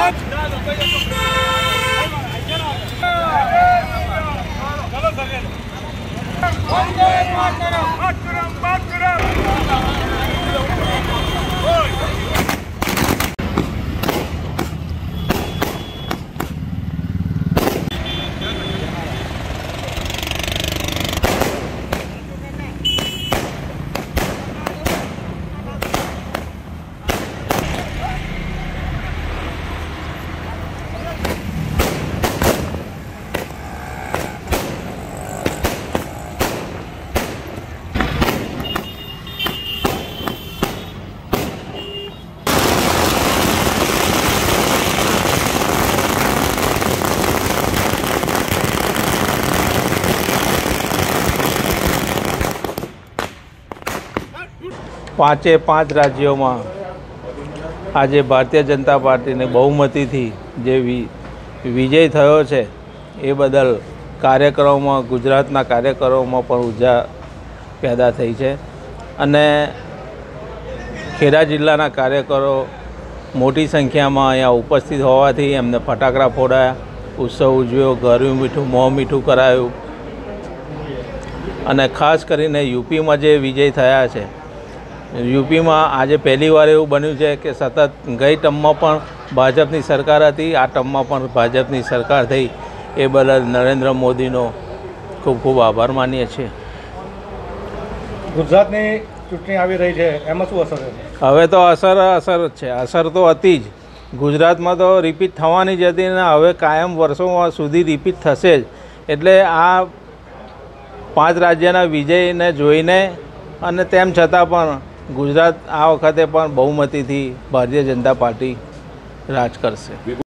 પાંચે પાંચ રાજ્યોમાં આજે ભારતીય જનતા પાર્ટીને બહુમતીથી જે વિજય થયો છે એ બદલ કાર્યકરોમાં ગુજરાતના કાર્યકરોમાં પણ ઉર્જા પેદા થઈ છે અને ખેડા જિલ્લાના કાર્યકરો મોટી સંખ્યામાં અહીંયા ઉપસ્થિત હોવાથી એમને ફટાકડા ફોડાયા, ઉત્સવ ઉજવ્યો, ઘરું મીઠું મોં મીઠું કરાયું અને ખાસ કરીને યુપીમાં જે વિજય થયા છે, યુપીમાં આજે પહેલીવાર એવું બન્યું છે કે સતત ગઈ ટર્મમાં પણ ભાજપની સરકાર હતી, આ ટર્મમાં પણ ભાજપની સરકાર થઈ એ બદલ નરેન્દ્ર મોદીનો ખૂબ ખૂબ આભાર માનીએ છીએ. ગુજરાતની ચૂંટણી આવી રહી છે, એમાં શું અસર છે? હવે તો અસર જ છે, અસર તો હતી જ. ગુજરાતમાં તો રિપીટ થવાની જ હતી ને હવે કાયમ વર્ષો સુધી રિપીટ થશે જ. એટલે આ 5 રાજ્યના વિજયને જોઈને અને તેમ છતાં પણ ગુજરાત આ વખતે પણ બહુમતીથી ભારતીય જનતા પાર્ટી રાજ કરશે.